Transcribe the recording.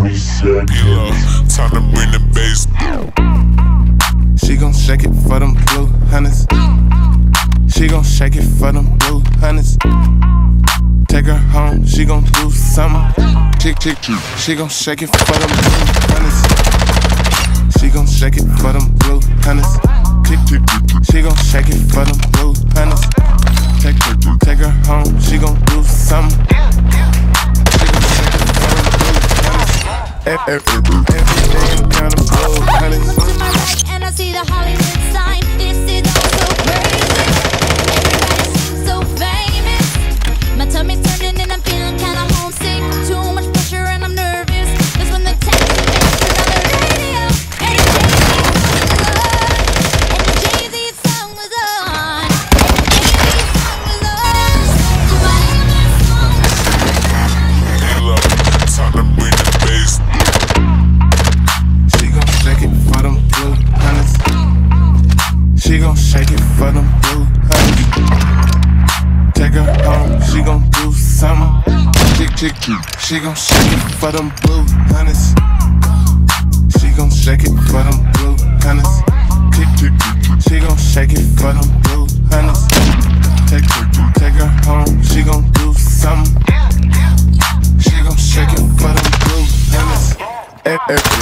Time to bring the bass. She gon' shake it for them blue hunnids. She gon' shake it for them blue hunnids. Take her home, she gon' do something. She gon' shake it for them blue hunnids. She gon' shake it for them blue hunnids. She gon' shake it for them blue hunnids. Take her home, she gon' do something. She gon' shake it for them blue hunnids. Every day I'm counting blue hunnids. And I see the Hollywood sign. This is all so crazy. Everybody seems so famous. My tummy's turning and I'm feeling kinda homesick. Too much pressure and I'm nervous. That's when the taxi makes another radio. And the Jay-Z song was on. Time to bring the bass. She gon' shake it for them blue hunnids. She gon' shake it for them blue hunnids. Take her home, she gon' do something. She gon' shake it for them blue hunnids. She gon' shake it for them blue hunnids. She gon' shake it for them blue hunnids. Take her home, she gon' do something. She gon' shake it for them blue hunnids.